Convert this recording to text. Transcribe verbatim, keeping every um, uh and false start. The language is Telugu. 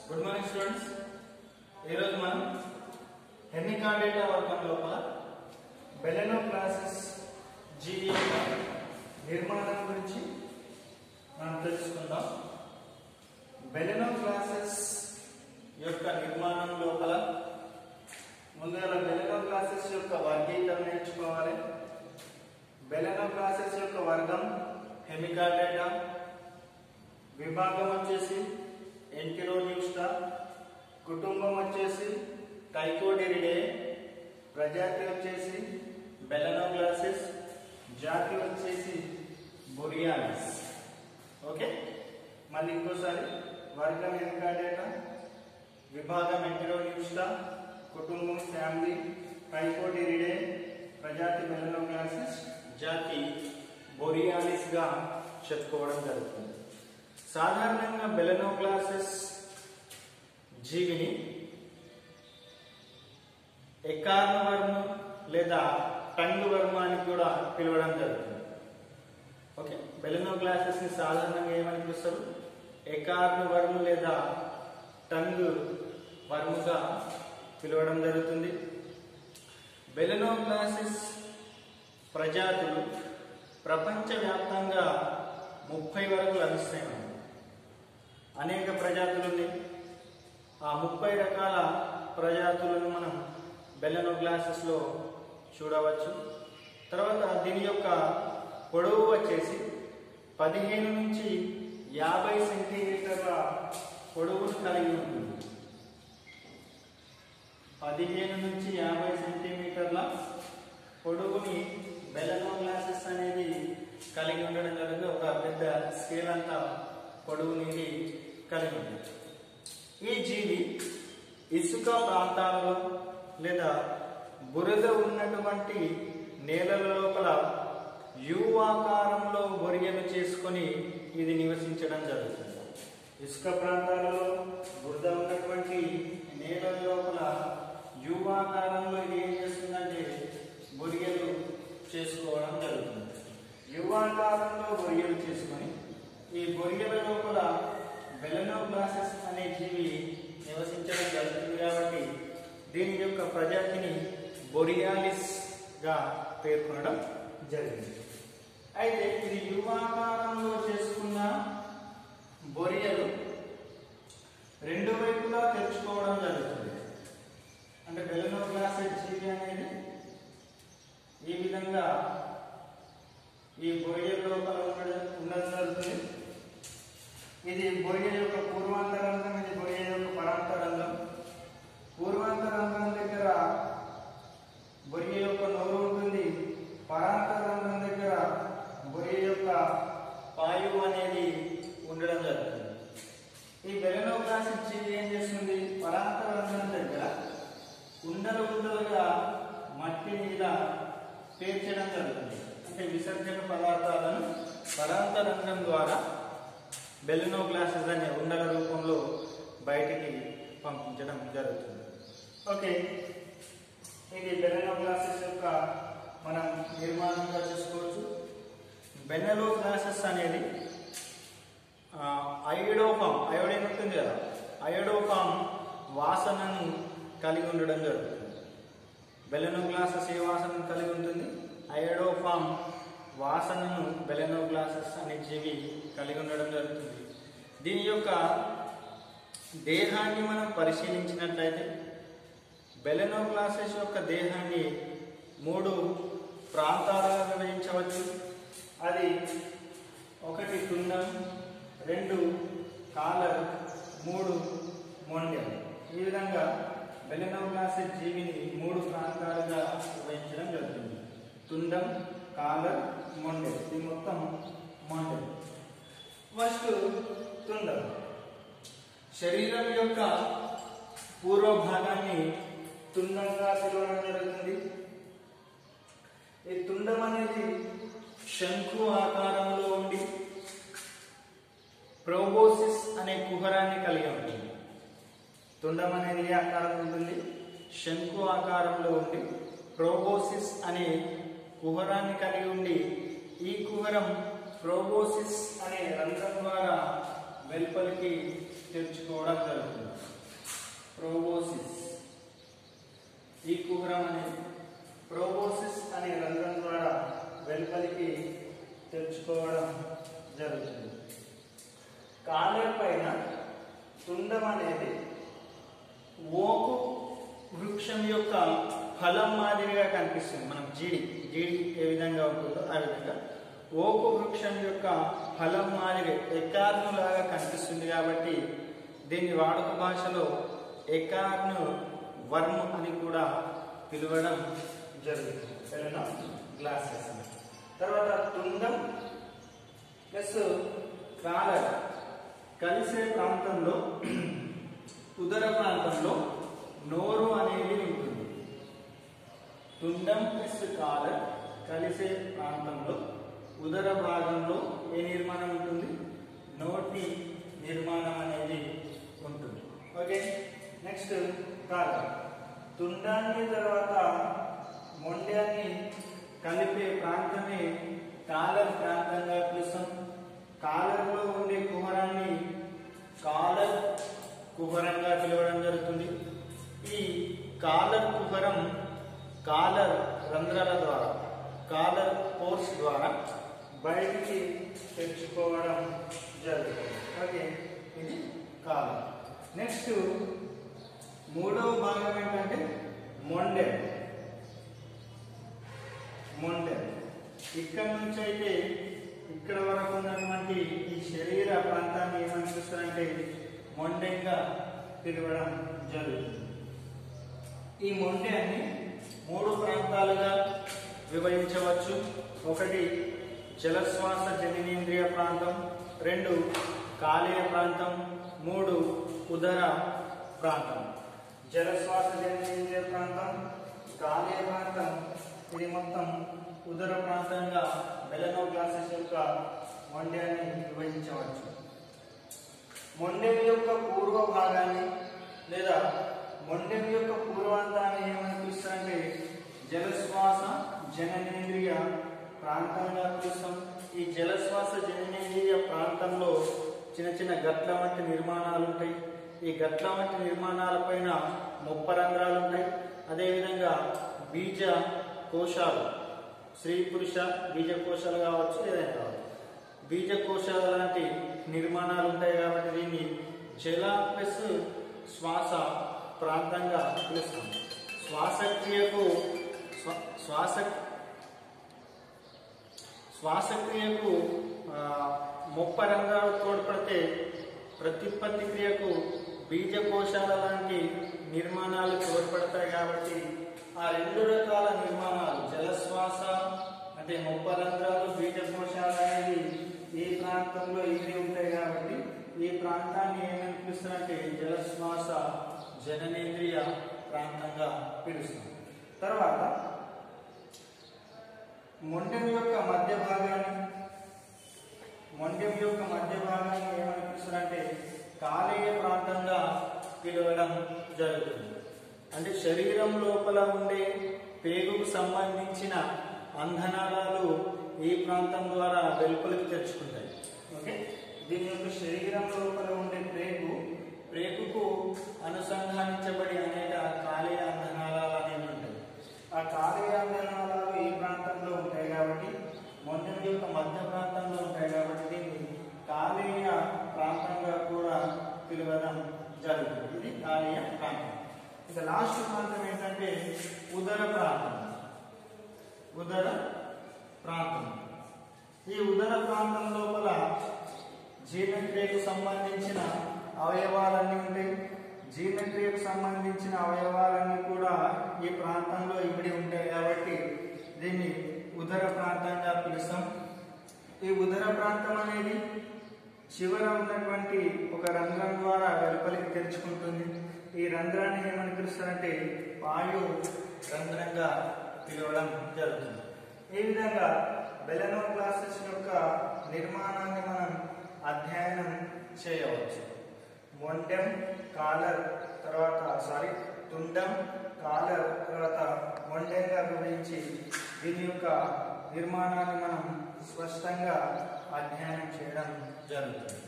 Good morning students. ఈరోజు మనం హెమికార్డేటా వర్గం లోపల బెలెనోక్లాసిస్ జీవి నిర్మాణం గురించి మనం తెలుసుకుందాం. బెలెనోక్లాసిస్ యొక్క నిర్మాణం లోపల ముందుగా బెలెనోక్లాసిస్ యొక్క వర్గీకరణ నేర్చుకోవాలి. బెలెనోక్లాసిస్ యొక్క వర్గం హెమికార్డేటా, విభాగం వచ్చేసి ఎంటిరోన్యూస్టా, కుటుంబం వచ్చేసి టైకోడెరిడే, ప్రజాతి వచ్చేసి బెలెనోక్లాసిస్, జాతి వచ్చేసి బొరియాలిస్. ఓకే, మళ్ళీ ఇంకోసారి వర్గం హెమికార్డేటా, విభాగం ఎంటిరోన్యూస్టా, కుటుంబం ఫ్యామిలీ టైకోడెరిడే, ప్రజాతి బెలెనోక్లాసిస్, జాతి బొరియాలిస్ గా చెప్పుకోవడం జరుగుతుంది. సాధారణంగా బెలెనోక్లాసిస్ జీవిని ఎకార్నవర్మ లేదా టంగ్ వర్మ అని కూడా పిలవడం జరుగుతుంది. ఓకే, బెలెనోక్లాసిస్ ని సాధారణంగా ఏమని పిలుస్తారు? ఎకార్నవర్మ లేదా టంగ్ వర్మగా పిలవడం జరుగుతుంది. బెలెనోక్లాసిస్ ప్రజాతులు ప్రపంచవ్యాప్తంగా ముప్పై వరకు లభిస్తాయి. అనేక ప్రజాతులు ఉన్నాయి. ఆ ముప్పై రకాల ప్రజాతులను మనం బెలెనోక్లాసిస్ లో చూడవచ్చు. తర్వాత దీని యొక్క పొడవు వచ్చేసి పదిహేను నుంచి యాభై సెంటీమీటర్ల పొడవును కలిగి ఉంటుంది. పదిహేను నుంచి యాభై సెంటీమీటర్ల పొడవుని బెలెనోక్లాసిస్ అనేది కలిగి ఉండడం జరుగుతుంది. ఒక పెద్ద స్కేల్ అంతా పొడవుని కలిగి ఉంటుంది. ఈ జీవి ఇసుక ప్రాంతాలలో లేదా బురద ఉన్నటువంటి నేలల లోపల యు ఆకారంలో బొరియలు చేసుకొని ఇది నివసించడం జరుగుతుంది. ఇసుక ప్రాంతాలలో బురద ఉన్నటువంటి నేలల లోపల యు ఆకారంలో ఇది ఏం చేస్తుందంటే బొరియలు చేసుకోవడం జరుగుతుంది. యు ఆకారంలో బొరియలు చేసుకొని ఈ బొరియల లోపల బెలెనోక్లాసిస్ అనే జీవి నివసించడం జరుగుతుంది. కాబట్టి దీని యొక్క ప్రజాతిని బొరియాలిస్ గా పేర్కొనడం జరిగింది. అయితే ఇది యు ఆకారంలో చేసుకున్న బొరియలు రెండు వైపులా తెరుచుకోవడం జరుగుతుంది. అంటే బెలెనోక్లాసిస్ జీవి అనేది ఈ విధంగా ఈ బొరియల లోపల ఉండడం జరుగుతుంది. ఇది బొరియల యొక్క పూర్వాంతరంగం, ఇది బొరియల యొక్క పరాంతరంగం. పూర్వాంతరంగం దగ్గర బొరియల యొక్క నోరు ఉంటుంది. పరాంతరంగం దగ్గర బొరియల యొక్క పాయువు అనేది ఉండడం జరుగుతుంది. ఈ బెలెనోక్లాసిస్ జీవి ఏం చేస్తుంది? పరాంతరంగం దగ్గర ఉండలు ఉండలుగా మట్టి మీద పేర్చడం జరుగుతుంది. అంటే విసర్జన పదార్థాలను పరాంతరంగం ద్వారా బెలెనోక్లాసిస్ అనే ఉండల రూపంలో బయటికి పంపించడం జరుగుతుంది. ఓకే, ఇది బెలెనోక్లాసిస్ యొక్క మనం నిర్మాణంగా చూసుకోవచ్చు. బెలెనోక్లాసిస్ అనేది అయోడోఫామ్, అయోడిన్ ఉంటుంది కదా, అయోడోఫామ్ వాసనను కలిగి ఉండడం జరుగుతుంది. బెలెనోక్లాసిస్ ఏ వాసనను కలిగి ఉంటుంది? అయోడోఫామ్ వాసనను బెలెనోక్లాసిస్ అనే జీవి కలిగి ఉండడం జరుగుతుంది. దీని యొక్క దేహాన్ని మనం పరిశీలించినట్లయితే బెలెనోక్లాసిస్ యొక్క దేహాన్ని మూడు ప్రాంతాలుగా విభజించవచ్చు. అది ఒకటి తుండం, రెండు కాలర్, మూడు మొండెం. ఈ విధంగా బెలెనోక్లాసిస్ జీవిని మూడు ప్రాంతాలుగా విభజించడం జరుగుతుంది. తుండం, కాలర్, మొండెం. ఇది మొత్తం మొండెం. ఫస్ట్ తుండం. శరీరం యొక్క పూర్వ భాగాన్ని తుండంగా పిలవడం జరుగుతుంది. ఈ తుండం అనేది శంకు ఆకారంలో ఉండి ప్రోబోసిస్ అనే కుహరాన్ని కలిగి ఉంటుంది. తుండం అనేది ఏ ఆకారంలో ఉంటుంది? శంకు ఆకారంలో ఉండి ప్రోబోసిస్ అనే కుహరాన్ని కలిగి ఉండి ఈ కుహరం ప్రోబోసిస్ అనే రంధ్రం ద్వారా వెలుపలికి తెరుచుకోవడం జరుగుతుంది. ప్రోబోసిస్. ఈ కుహరం అనేది ప్రోబోసిస్ అనే రంధ్రం ద్వారా వెలుపలికి తెరుచుకోవడం జరుగుతుంది. కాలర్ పైన తుండం అనేది ఓకు వృక్షం యొక్క ఫలం మాదిరిగా కనిపిస్తుంది. మనం జీడి జీడి ఏ విధంగా ఉంటుందో ఆ విధంగా ఓకు వృక్షం యొక్క ఫలం మాదిరి ఎకార్ను లాగా కనిపిస్తుంది. కాబట్టి దీన్ని వాడుక భాషలో ఎకార్ను వర్మ్ అని కూడా పిలవడం జరుగుతుంది. సరేనా? గ్లాసెస్. తర్వాత తుండం ప్లస్ కాలర్ కలిసే ప్రాంతంలో ఉదర ప్రాంతంలో నోరు అనేది ఉంటుంది. తుండం ప్లస్ కాలర్ కలిసే ప్రాంతంలో ఉదర భాగంలో ఏ నిర్మాణం ఉంటుంది? నోటి నిర్మాణం అనేది ఉంటుంది. ఓకే. Next caller. తుండాన్ని తర్వాత మొండ్యాన్ని కలిపే ప్రాంతమే కాలర్ ప్రాంతంగా పిలుస్తాం. కాలర్లో ఉండే కుహరాన్ని కాలర్ కుహరంగా పిలవడం జరుగుతుంది. ఈ కాలర్ కుహరం కాలర్ రంధ్రాల ద్వారా కాలర్ పోర్స్ ద్వారా బయటికి తెచ్చుకోవడం జరుగుతుంది. ఓకే, ఇది కాలర్. నెక్స్ట్ మూడవ భాగం ఏంటంటే మొండెం. మొండెం ఇక్కడ నుంచి అయితే ఇక్కడ వరకు ఉన్నటువంటి ఈ శరీర ప్రాంతాన్ని ఏమని పిలుస్తారంటే మొండెంగా పిలవడం జరుగుతుంది. ఈ మొండెంని మూడు ప్రాంతాలుగా విభజించవచ్చు. ఒకటి జలశ్వాస జననేంద్రియ ప్రాంతం, రెండు కాలేయ ప్రాంతం, మూడు ఉదర ప్రాంతం. జలశ్వాస జననేంద్రియ ప్రాంతం, కాలేయ ప్రాంతం, ఇది మొత్తం ఉదర ప్రాంతంగా మెలనోగ్లాసిస్ యొక్క మొండెంని విభజించవచ్చు. మొండెం యొక్క పూర్వ భాగాన్ని లేదా మొండెం యొక్క పూర్వాంతాన్ని ఏమని పిలుస్తారంటే జలశ్వాస జననేంద్రియ ప్రాంతంగా పిలుస్తాం. ఈ జలశ్వాస జననేంద్రియ ప్రాంతంలో చిన్న చిన్న గట్ల వంటి నిర్మాణాలు ఉంటాయి. ఈ గట్ల వంటి నిర్మాణాల పైన ముప్పరంధ్రాలు ఉంటాయి. అదేవిధంగా బీజ కోశాలు, స్త్రీ పురుష బీజ కోశాలు కావచ్చు, ఏదైనా కావచ్చు, బీజ కోశాల లాంటి నిర్మాణాలు ఉంటాయి. కాబట్టి దీన్ని జల ప్లస్ శ్వాస ప్రాంతంగా పిలుస్తాం. శ్వాసక్రియకు శ్వాస శ్వాసక్రియకు ముప్పరంధ్రాలు తోడ్పడితే ప్రత్యుత్పత్తి క్రియకు బీజ కోశాల లాంటి నిర్మాణాలు తోడ్పడతాయి. కాబట్టి ఆ రెండు రకాల నిర్మాణాలు జలశ్వాస అంటే ముప్పరంధ్రాలు, బీజ కోశాలు అనేది ఈ ప్రాంతంలో ఇవి ఉంటాయి. కాబట్టి ఈ ప్రాంతాన్ని ఏమని పిలుస్తారంటే జలశ్వాస జననేంద్రియ ప్రాంతంగా పిలుస్తాం. తర్వాత మొండెం యొక్క మధ్య భాగాన్ని మొండెం యొక్క మధ్య భాగాన్ని ఏమని పిలుస్తారంటే కాలేయ ప్రాంతంగా పిలవడం జరుగుతుంది. అంటే శరీరం లోపల ఉండే పేగుకు సంబంధించిన అంధనాళాలు ఈ ప్రాంతం ద్వారా వెలుపలికి తెచ్చుకుంటాయి. ఓకే, దీని యొక్క శరీరం లోపల ఉండే పేగు పేగుకు అనుసంధానించబడి అనేక కాలేయ అంధనాళాలు అనేవి ఉంటాయి. ఆ కాలేయ అంధనాళాలు ఈ ప్రాంతంలో ఉంటాయి కాబట్టి మొండెం యొక్క మధ్య ప్రాంతంలో ఉంటాయి కాబట్టి దీన్ని కాలేయ ప్రాంతంగా కూడా పిలవడం జరుగుతుంది. ఇది కాలేయ ప్రాంతం. ఇక లాస్ట్ ప్రాంతం ఏంటంటే ఉదర ప్రాంతం. ఉదర ప్రాంతం ఈ ఉదర ప్రాంతం లోపల జీర్ణక్రియకు సంబంధించిన అవయవాలన్నీ ఉంటాయి. జీర్ణక్రియకు సంబంధించిన అవయవాలన్నీ కూడా ఈ ప్రాంతంలో ఇమిడి ఉంటాయి కాబట్టి దీన్ని ఉదర ప్రాంతంగా పిలుస్తాం. ఈ ఉదర ప్రాంతం అనేది చివర ఉన్నటువంటి ఒక రంధ్రం ద్వారా వెలుపలికి తెరుచుకుంటుంది. ఈ రంధ్రాన్ని ఏమని పిలుస్తారంటే వాయు రంధ్రంగా పిలవడం జరుగుతుంది. ఈ విధంగా మెలనోగ్లాసిస్ యొక్క నిర్మాణాన్ని మనం అధ్యయనం చేయవచ్చు. మొండెం, కాలర్, తర్వాత సారీ తుండం, కాలర్, తర్వాత మొండెంగా విభజించి దీని యొక్క నిర్మాణాన్ని మనం స్పష్టంగా అధ్యయనం చేయడం జరుగుతుంది.